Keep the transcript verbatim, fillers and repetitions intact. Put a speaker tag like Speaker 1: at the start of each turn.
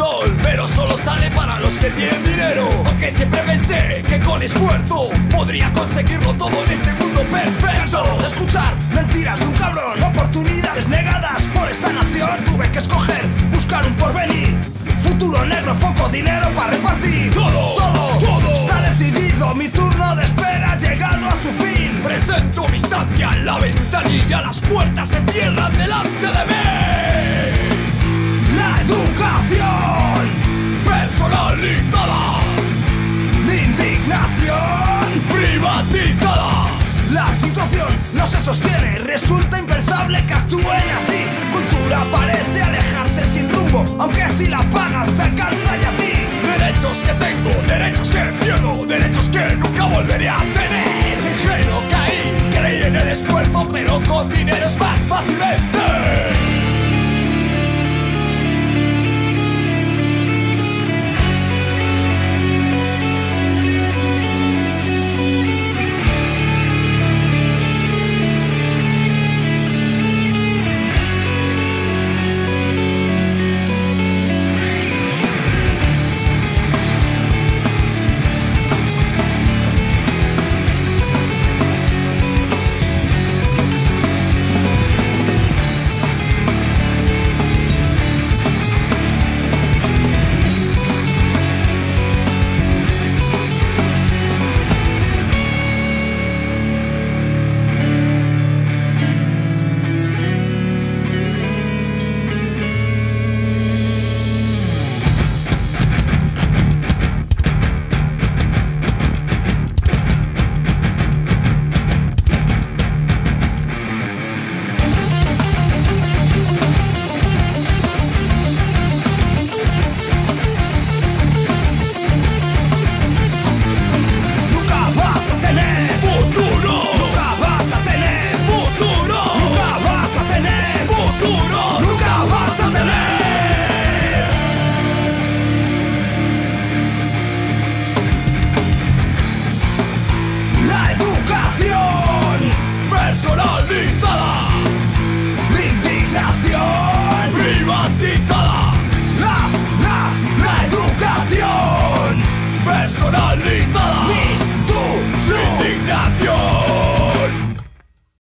Speaker 1: sol, pero solo sale para los que tienen dinero. Aunque siempre pensé que con esfuerzo podría conseguirlo todo en este mundo perfecto.
Speaker 2: Cansado de escuchar mentiras de un cabrón, oportunidades negadas por esta nación. Tuve que escoger, buscar un porvenir, futuro negro, poco dinero para repartir.
Speaker 1: Todo,
Speaker 2: todo,
Speaker 1: todo
Speaker 2: está decidido, mi turno de espera ha llegado a su fin.
Speaker 1: Presento mi estancia en la ventanilla, las puertas se cierran delante de mí.
Speaker 2: La educación
Speaker 1: personalizada,
Speaker 2: mi indignación
Speaker 1: privatizada.
Speaker 2: La situación no se sostiene, resulta impensable que actúen así. Cultura parece alejarse sin rumbo, aunque si la pagas te alcanza y a ti.
Speaker 1: Derechos que tengo, derechos que pierdo, derechos que nunca volveré a tener.